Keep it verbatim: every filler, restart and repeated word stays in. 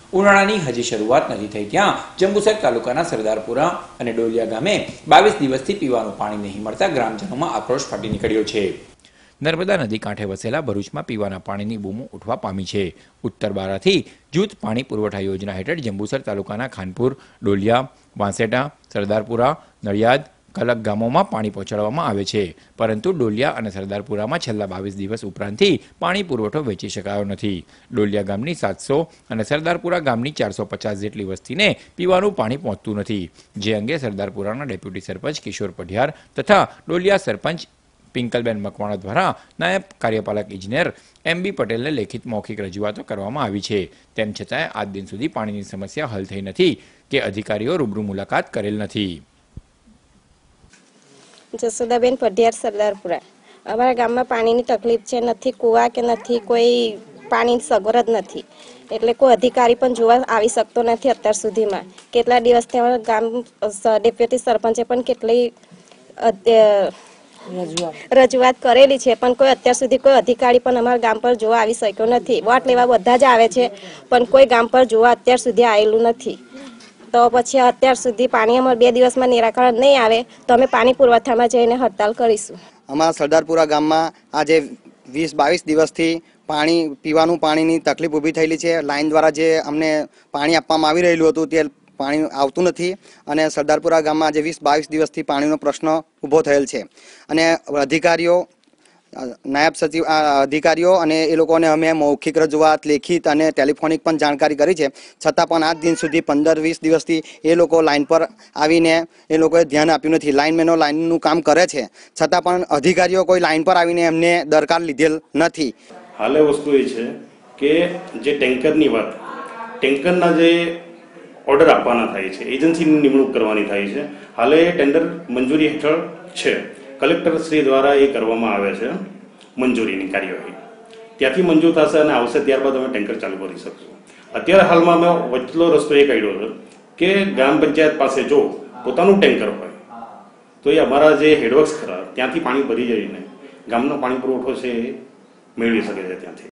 ઉનાળાની હજી શરૂઆત નથી થઈ ત્યાં જંબુસર તાલુકાના સરદારપુરા અને ડોલિયા ગામે બાવીસ દિવસથી પીવાનું પાણી નહીં મળતા ગ્રામજનોમાં આક્રોશ ફાટી નીકળ્યો છે। નર્મદા નદી કાંઠે વસેલા ભરૂચમાં પીવાના પાણીની બૂમો ઉઠવા પામી છે। ઉત્તર બારાથી જૂથ પાણી પુરવઠા યોજના હેઠળ જંબુસર તાલુકાના ખાનપુર, ડોલિયા, વાંસેટા, સરદારપુરા, નડિયાદ, કલક ગામોમાં પાણી પહોંચાડવામાં આવે છે, પરંતુ ડોલિયા અને સરદારપુરામાં છેલ્લા બાવીસ દિવસ ઉપરાંતથી પાણી પુરવઠો વેચી શકાયો નથી। ડોલિયા ગામની સાતસો અને સરદારપુરા ગામની ચારસો પચાસ જેટલી વસ્તીને પીવાનું પાણી પહોંચતું નથી, જે અંગે સરદારપુરાના ડેપ્યુટી સરપંચ કિશોર પઢિયાર તથા ડોલિયા સરપંચ પિંકલબેન મકવાણા દ્વારા નાયબ કાર્યપાલક ઇજનેર એમ બી પટેલને લેખિત મૌખિક રજૂઆતો કરવામાં આવી છે। તેમ છતાં આજ દિન સુધી પાણીની સમસ્યા હલ થઈ નથી કે અધિકારીઓ રૂબરૂ મુલાકાત કરેલ નથી। જસોદાબેન પઢિયાર, સરદારપુરા। અમારા ગામમાં પાણીની તકલીફ છે, નથી કુવા કે નથી કોઈ પાણીની સગવડ જ નથી, એટલે કોઈ અધિકારી પણ જોવા આવી શકતો નથી અત્યાર સુધીમાં। કેટલા દિવસથી અમારા ગામ ડેપ્યુટી સરપંચે પણ કેટલી રજૂઆત કરેલી છે, પણ કોઈ અત્યાર સુધી કોઈ અધિકારી પણ અમારા ગામ પર જોવા આવી શક્યો નથી। વોટ લેવા બધા જ આવે છે, પણ કોઈ ગામ પર જોવા અત્યાર સુધી આવેલું નથી। તો પછી અત્યાર સુધી પાણી અમારે બે દિવસમાં નિરાકરણ નહીં આવે તો અમે પાણી પુરવઠામાં જઈને હડતાલ કરીશું। અમારા સરદારપુરા ગામમાં આજે વીસ બાવીસ દિવસથી પાણી પીવાનું પાણીની તકલીફ ઊભી થયેલી છે। લાઈન દ્વારા જે અમને પાણી આપવામાં આવી રહેલું હતું તે પાણી આવતું નથી અને સરદારપુરા ગામમાં આજે વીસ બાવીસ દિવસથી પાણીનો પ્રશ્ન ઊભો થયેલ છે અને અધિકારીઓ, નાયબ સચિવ અધિકારીઓ અને એ લોકોને અમે મૌખિક રજૂઆત, લેખિત અને ટેલિફોનિક પણ જાણકારી કરી છે, છતાં પણ આજ દિન સુધી પંદર વીસ દિવસથી એ લોકો લાઇન પર આવીને એ લોકોએ ધ્યાન આપ્યું નથી। લાઇનમેનો લાઇનનું કામ કરે છે, છતાં પણ અધિકારીઓ કોઈ લાઇન પર આવીને એમને દરકાર લીધેલ નથી। હાલે વસ્તુ એ છે કે જે ટેન્કરની વાત, ટેન્કરના જે ઓર્ડર આપવાના થાય છે, એજન્સીની નિમણૂક કરવાની થાય છે, હાલે ટેન્ડર મંજૂરી હેઠળ છે, કલેક્ટર શ્રી દ્વારા એ કરવામાં આવે છે મંજૂરીની કાર્યવાહી, ત્યાંથી મંજૂર થશે અને આવશે ત્યારબાદ અમે ટેન્કર ચાલુ કરી શકશું। અત્યારે હાલમાં અમે વચલો રસ્તો એ કાઢ્યો છે કે ગ્રામ પંચાયત પાસે જો પોતાનું ટેન્કર હોય તો એ અમારા જે હેડવર્ક્સ ખરા ત્યાંથી પાણી ભરી જઈને ગામનો પાણી પુરવઠો છે એ મેળવી શકે છે ત્યાંથી।